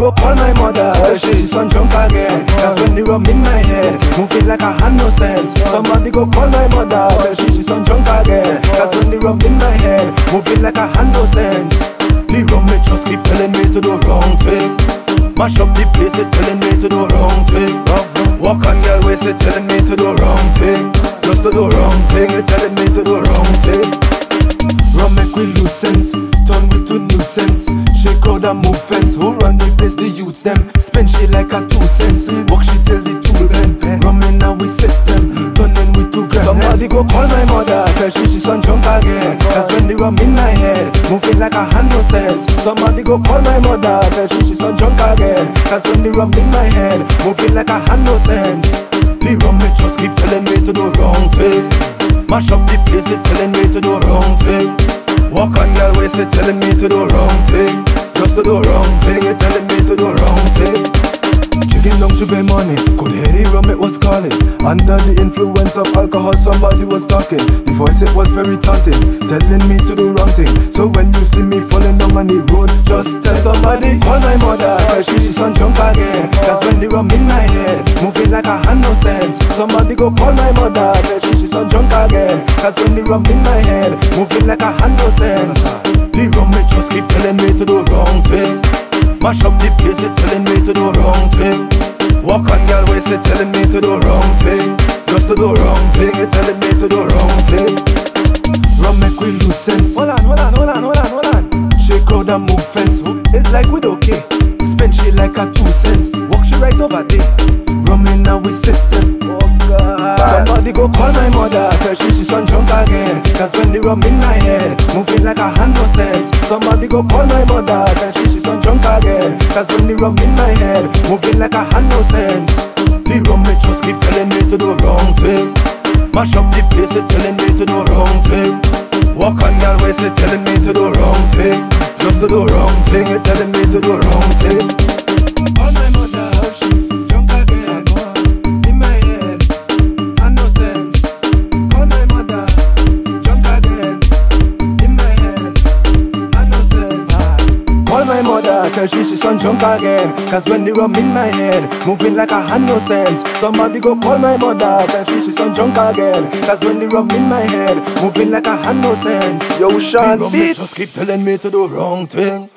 go call my mother, tell she's on drunk again. That's when the rum in my head, moving like I had no sense. Somebody go call my mother, tell she's on drunk again. That's when the rum in my head, moving like I had no sense. The rum it just keep telling me to do wrong thing. Mash up the place, it telling me to do wrong thing. Walk on your waist, it telling me to do wrong thing. Just to do wrong thing, it telling me to do wrong thing. Rum make we lose sense, turn we to nuisance. Shake crowd and move fence, who run the place, the youths them. Spend shit like a 2 cents, walk shit till the tool bend. Rum in our system, turning with 2 grand. Somebody go call my mother, tell she's on drunk again. That's when the rum in my head, moving like I had no sense. Somebody go call my mother, tell she's on drunk again. That's when the rum in my head, moving like I had no sense. The rum it just keep telling me to do wrong thing. Mash up the place, it telling me to do wrong thing. Walk on your waist, it telling me to do wrong thing. Just to do wrong thing, it telling me to do wrong thing. Chicken down to pay money, could hear the rum it was calling. Under the influence of alcohol, somebody was talking. The voice it was very taunting, telling me to do wrong thing. So when you see me falling down on the road, just tell somebody, call my mother, cause she's on drunk again. That's when the rum in my head, moving like I had no sense. Somebody go call my mother, cause she's on drunk again. That's when the rum in my head, moving like I had no sense. The rum it just keep telling me to do wrong thing. Mash up the place, it telling me to do wrong thing. Walk on your waist, it telling me to do wrong thing. Just to do wrong thing, it telling me to do wrong thing. Rum make we lose sense. Hold on. Shake crowd and move fence. It's like we okay. Spend shit like a 2 cents. Walk shit right over there. Rum in our system. Oh God. Somebody go call my mother, tell she's on drunk again. Cause when the rum in my head, moving like I had no sense. Somebody go call my mother, tell she's on drunk again. Cause when the rum in my head, moving like I had no sense. The rum it just keep telling me to do wrong thing. Mash up the place, it telling me to do wrong thing. Walk on your waist, it telling me to do wrong thing. Just to do wrong thing, it telling me to do wrong thing. Call my mother, she drunk again. In my head, had no sense. Call my mother, drunk again. In my head, had no sense. Call my mother, tell she's on drunk again. Cause when the rum in my head, moving like I had no sense. Somebody go call my mother, tell she's on drunk again. Cause when the rum in my head, moving like I had no sense. Yo, Sean, beat just keep telling me to do wrong thing.